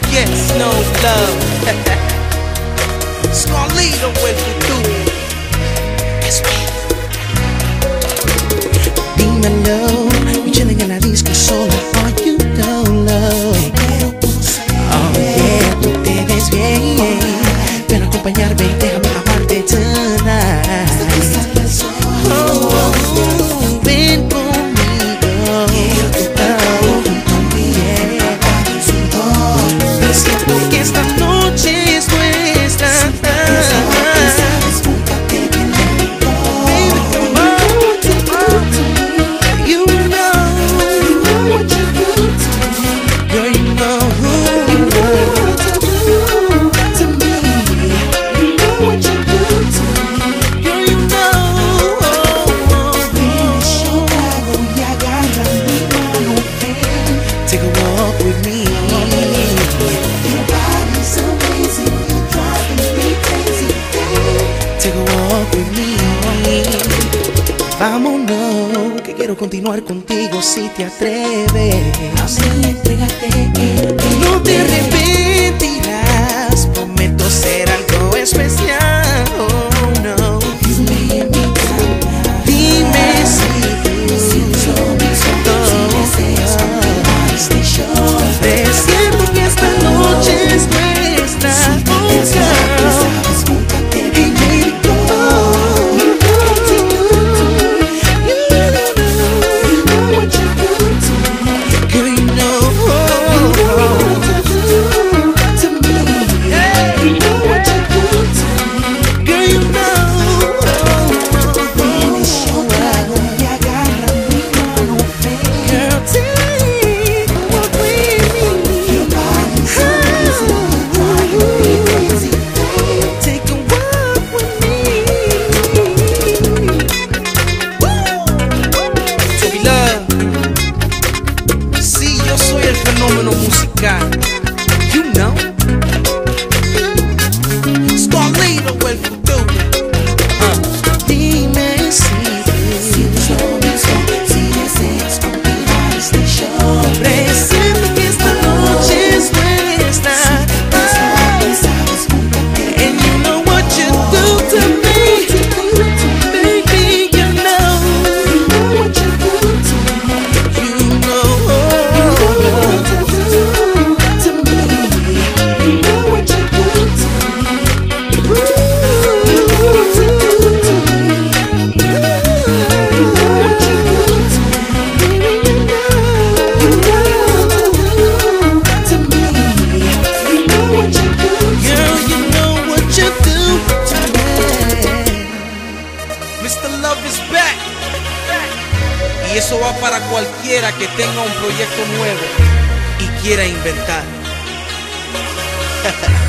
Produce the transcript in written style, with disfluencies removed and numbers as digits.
Yes, no love. Scarlito el futuro. Dímelo, we chilling en la disco sola. Oh, you don't love. Oh yeah, tú te ves bien. Ven a acompañarme, déjame amarte tonight. Oh, ven conmigo. Pero siento que esta noche es nuestra. Take a walk with me. Your body's amazing, you're driving me crazy. Take a walk with me. Vámonos, que quiero continuar contigo si te atreves. Así entrégate, no te arrepentirás. Prometo ser algo especial. Oh no. Dime en mi cama. Dime si siento que esta noche es nuestra. Fenómeno musical, you know. Scarlito el futuro. Dime si deseas continuar este show. Presiento que esta noche es nuestra. And you know what you do to me, baby, you know what you do to me. You know. Y eso va para cualquiera que tenga un proyecto nuevo y quiera inventar.